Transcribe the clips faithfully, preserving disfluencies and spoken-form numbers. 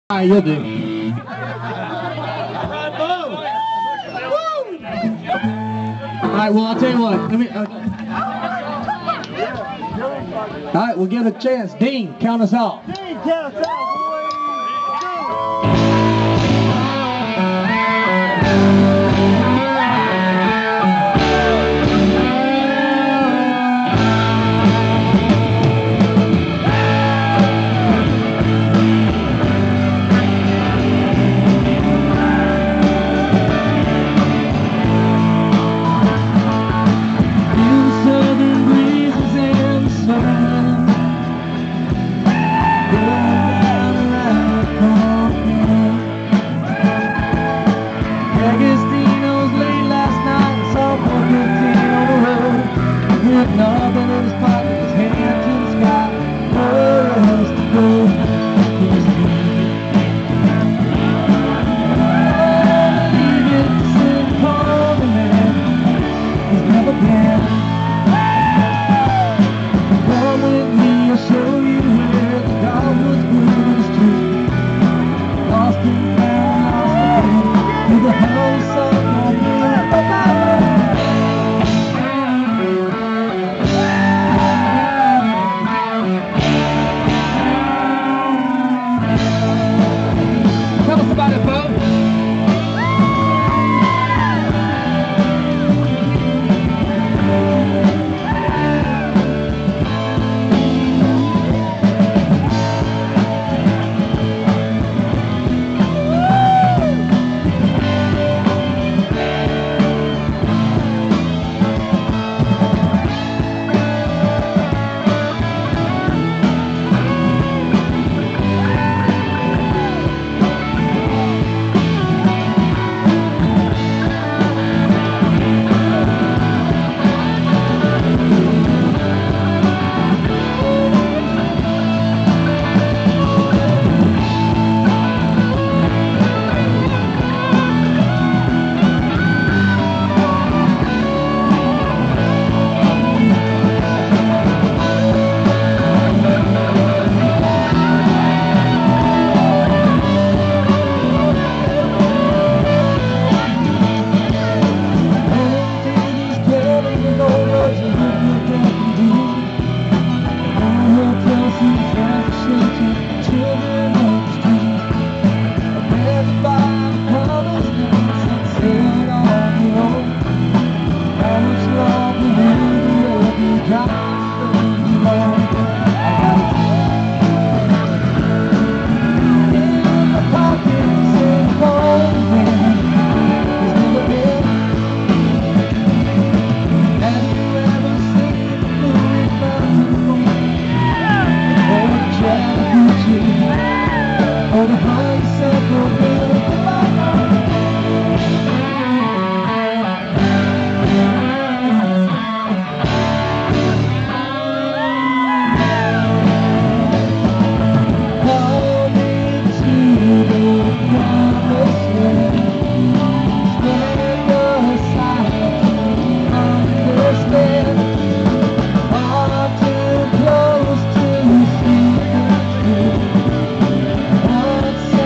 All right, you'll do. All right, well, I'll tell you what. Let me. Uh, all right, we'll give it a chance. Dean, count us off. Dean, count us off. Nothing in his pocket, his hands in the sky. Where else to go? He's leaving. Leaving to send home, man. He's never been. Come with me, I'll show you where the dogwood's blue is true. Lost and found, lost again. Through the honeysuckle blue. What's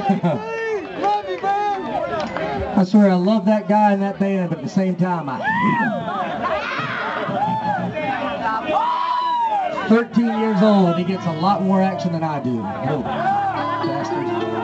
Love you, man. I swear I love that guy in that band, but at the same time I hate him. thirteen years old and he gets a lot more action than I do. Oh, bastard.